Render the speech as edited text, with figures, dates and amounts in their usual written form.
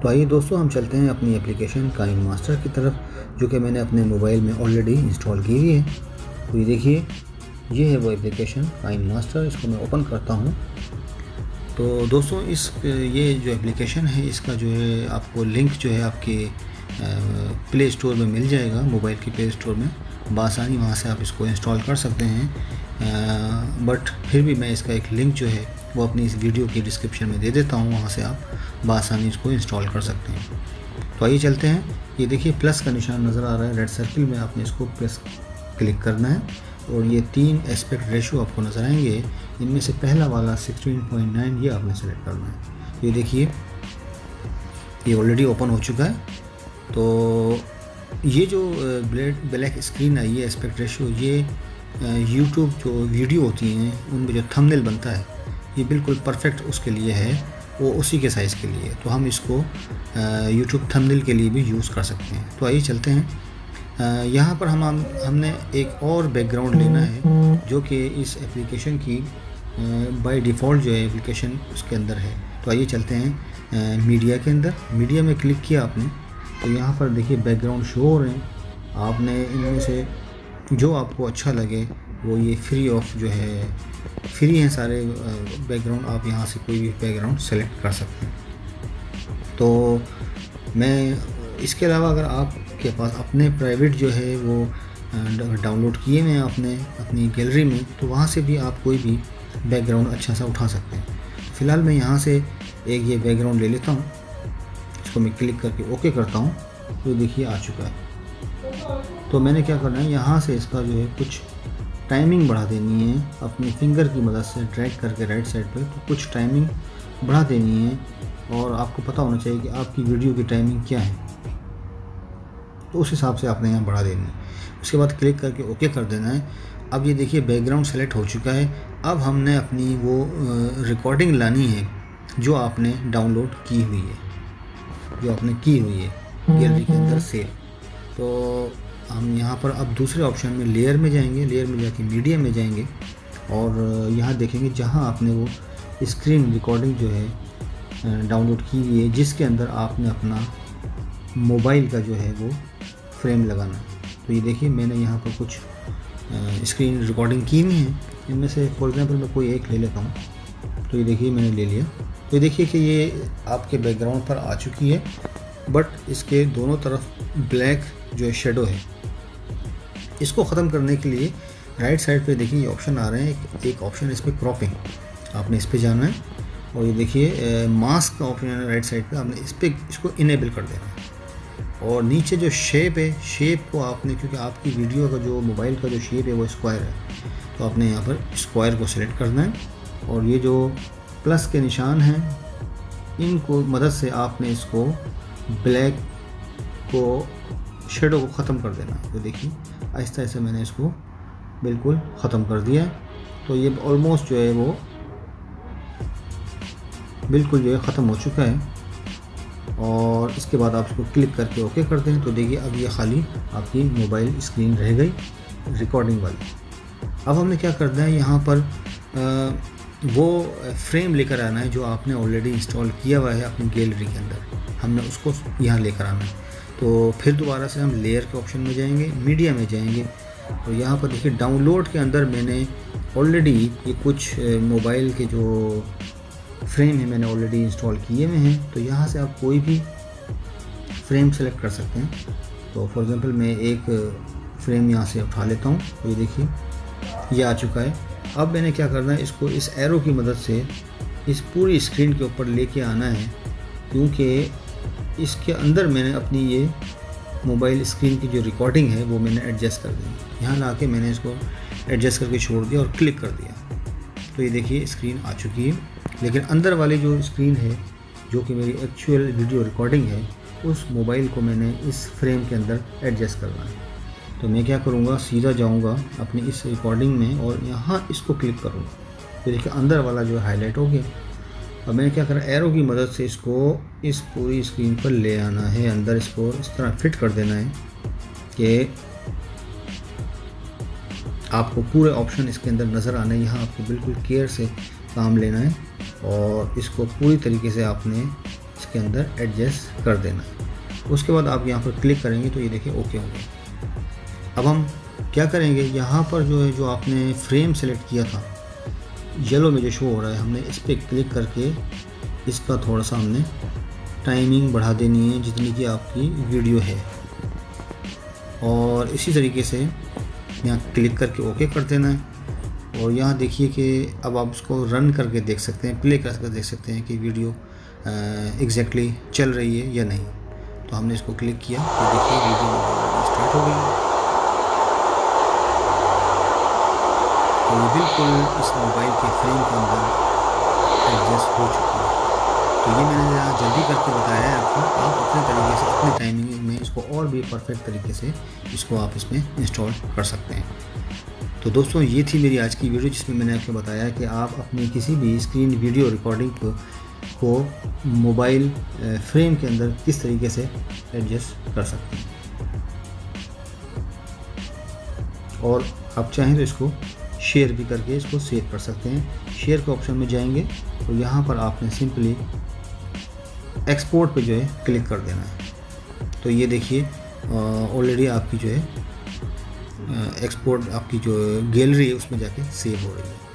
तो आइए दोस्तों, हम चलते हैं अपनी एप्लीकेशन काइनमास्टर की तरफ, जो कि मैंने अपने मोबाइल में ऑलरेडी इंस्टॉल की हुई है। तो ये देखिए, ये है वो एप्लीकेशन काइनमास्टर। इसको मैं ओपन करता हूँ। तो दोस्तों, ये जो एप्लीकेशन है, इसका जो है आपको लिंक जो है आपके प्ले स्टोर में मिल जाएगा। मोबाइल के प्ले स्टोर में बआसानी वहाँ से आप इसको इंस्टॉल कर सकते हैं। बट फिर भी मैं इसका एक लिंक जो है वो अपनी इस वीडियो की डिस्क्रिप्शन में दे देता हूँ, वहाँ से आप बआसानी इसको इंस्टॉल कर सकते हैं। तो आइए चलते हैं। ये देखिए, प्लस का निशान नज़र आ रहा है रेड सर्किल में, आपने इसको प्लस क्लिक करना है और ये 3 एस्पेक्ट रेशो आपको नज़र आएंगे। इनमें से पहला वाला 16:9 ये आपने सेलेक्ट करना है। ये देखिए, ये ऑलरेडी ओपन हो चुका है। तो ये जो ब्लैक स्क्रीन आई है एस्पेक्ट रेशो, ये यूट्यूब जो वीडियो होती हैं उनमें जो थंबनेल बनता है, ये बिल्कुल परफेक्ट उसके लिए है, वो उसी के साइज़ के लिए। तो हम इसको यूट्यूब थंबनेल के लिए भी यूज़ कर सकते हैं। तो आइए चलते हैं। यहाँ पर हमने एक और बैकग्राउंड लेना है, जो कि इस एप्लीकेशन की बाय डिफ़ॉल्ट जो है एप्लीकेशन उसके अंदर है। तो आइए चलते हैं मीडिया के अंदर। मीडिया में क्लिक किया आपने, तो यहाँ पर देखिए बैकग्राउंड शो हो रहे हैं। आपने इनमें से जो आपको अच्छा लगे वो, ये फ्री ऑफ जो है, फ्री हैं सारे बैकग्राउंड, आप यहाँ से कोई भी बैकग्राउंड सेलेक्ट कर सकते हैं। तो मैं इसके अलावा अगर आपके पास अपने प्राइवेट जो है वो डाउनलोड किए हुए हैं आपने अपनी गैलरी में, तो वहाँ से भी आप कोई भी बैकग्राउंड अच्छा सा उठा सकते हैं। फ़िलहाल मैं यहाँ से एक ये बैकग्राउंड ले लेता हूँ, इसको मैं क्लिक करके ओके करता हूँ। तो देखिए आ चुका है। तो मैंने क्या करना है, यहाँ से इसका जो है कुछ टाइमिंग बढ़ा देनी है अपनी फिंगर की मदद से, ड्रैग करके राइट साइड पे। तो कुछ टाइमिंग बढ़ा देनी है और आपको पता होना चाहिए कि आपकी वीडियो की टाइमिंग क्या है, तो उस हिसाब से आपने यहाँ बढ़ा देनी है। उसके बाद क्लिक करके ओके कर देना है। अब ये देखिए बैकग्राउंड सेलेक्ट हो चुका है। अब हमने अपनी वो रिकॉर्डिंग लानी है जो आपने डाउनलोड की हुई है, जो आपने की हुई है गैलरी के अंदर सेव। तो हम यहाँ पर अब दूसरे ऑप्शन में लेयर में जाएंगे, लेयर में जाके मीडिया में जाएंगे और यहाँ देखेंगे जहाँ आपने वो स्क्रीन रिकॉर्डिंग जो है डाउनलोड की हुई है, जिसके अंदर आपने अपना मोबाइल का जो है वो फ्रेम लगाना है। तो ये देखिए, मैंने यहाँ पर कुछ स्क्रीन रिकॉर्डिंग की हुई है। इनमें से फॉर एग्जांपल मैं कोई एक ले लेता हूँ। तो ये देखिए, मैंने ले लिया। तो ये देखिए कि ये आपके बैकग्राउंड पर आ चुकी है, बट इसके दोनों तरफ ब्लैक जो है शेडो है। इसको ख़त्म करने के लिए राइट साइड पे देखिए ये ऑप्शन आ रहे हैं। एक ऑप्शन है इस पर क्रॉपिंग, आपने इस पर जाना है और ये देखिए मास्क का ऑप्शन है राइट साइड पे, आपने इस पर इसको इनेबल कर देना है। और नीचे जो शेप है, शेप को आपने, क्योंकि आपकी वीडियो का जो मोबाइल का जो शेप है वो स्क्वायर है, तो आपने यहाँ पर स्क्वायर को सिलेक्ट करना है और ये जो प्लस के निशान हैं इनको मदद से आपने इसको ब्लैक को, शेडो को ख़त्म कर देना है। तो देखिए आहिस्ता आहिस्ता मैंने इसको बिल्कुल ख़त्म कर दिया है। तो ये ऑलमोस्ट जो है वो बिल्कुल जो है ख़त्म हो चुका है। और इसके बाद आप इसको क्लिक करके ओके करते हैं। तो देखिए अब ये खाली आपकी मोबाइल स्क्रीन रह गई रिकॉर्डिंग वाली। अब हमने क्या करना है, यहाँ पर वो फ्रेम लेकर आना है जो आपने ऑलरेडी इंस्टॉल किया हुआ है अपनी गैलरी के अंदर, हमने उसको यहाँ लेकर आना है। तो फिर दोबारा से हम लेयर के ऑप्शन में जाएंगे, मीडिया में जाएंगे और यहाँ पर देखिए डाउनलोड के अंदर मैंने ऑलरेडी ये कुछ मोबाइल के जो फ्रेम है मैंने ऑलरेडी इंस्टॉल किए हुए हैं। तो यहाँ से आप कोई भी फ्रेम सेलेक्ट कर सकते हैं। तो फॉर एग्ज़ाम्पल मैं एक फ्रेम यहाँ से उठा लेता हूँ। तो ये देखिए ये आ चुका है। अब मैंने क्या करना है, इसको इस एरो की मदद से इस पूरी स्क्रीन के ऊपर लेके आना है, क्योंकि इसके अंदर मैंने अपनी ये मोबाइल स्क्रीन की जो रिकॉर्डिंग है वो मैंने एडजस्ट कर दी। यहाँ ला के मैंने इसको एडजस्ट करके छोड़ दिया और क्लिक कर दिया। तो ये देखिए स्क्रीन आ चुकी है, लेकिन अंदर वाली जो स्क्रीन है जो कि मेरी एक्चुअल वीडियो रिकॉर्डिंग है, उस मोबाइल को मैंने इस फ्रेम के अंदर एडजस्ट करना है। तो मैं क्या करूँगा, सीधा जाऊँगा अपनी इस रिकॉर्डिंग में और यहाँ इसको क्लिक करूँगा। तो देखिए अंदर वाला जो हाईलाइट हो गया। अब मैंने क्या करा, एरो की मदद से इसको इस पूरी स्क्रीन पर ले आना है, अंदर इसको इस तरह फिट कर देना है कि आपको पूरे ऑप्शन इसके अंदर नज़र आना है। यहाँ आपको बिल्कुल केयर से काम लेना है और इसको पूरी तरीके से आपने इसके अंदर एडजस्ट कर देना है। उसके बाद आप यहाँ पर क्लिक करेंगे तो ये देखिए ओके हो गया। अब हम क्या करेंगे, यहाँ पर जो है जो आपने फ्रेम सेलेक्ट किया था येलो में जो शो हो रहा है, हमने इस पर क्लिक करके इसका थोड़ा सा हमने टाइमिंग बढ़ा देनी है जितनी कि आपकी वीडियो है। और इसी तरीके से यहाँ क्लिक करके ओके कर देना है। और यहाँ देखिए कि अब आप इसको रन करके देख सकते हैं, प्ले करके देख सकते हैं कि वीडियो एग्जैक्टली चल रही है या नहीं। तो हमने इसको क्लिक किया तो देखिए वीडियो स्टार्ट हो गई और ये बिल्कुल इस मोबाइल के फ्रेम के अंदर एडजस्ट हो चुकी है। तो ये मैंने ज़रा जल्दी करके बताया है आपको, आप अपने तरीके से अपनी टाइमिंग में इसको और भी परफेक्ट तरीके से इसको आप इसमें इंस्टॉल कर सकते हैं। तो दोस्तों ये थी मेरी आज की वीडियो जिसमें मैंने आपको बताया कि आप अपनी किसी भी स्क्रीन वीडियो रिकॉर्डिंग को मोबाइल फ्रेम के अंदर किस तरीके से एडजस्ट कर सकते हैं। और आप चाहें तो इसको शेयर भी करके इसको सेव कर सकते हैं। शेयर के ऑप्शन में जाएंगे तो यहाँ पर आपने सिंपली एक्सपोर्ट पे जो है क्लिक कर देना है। तो ये देखिए ऑलरेडी आपकी जो है एक्सपोर्ट आपकी जो गैलरी है उसमें जाके सेव हो रही है।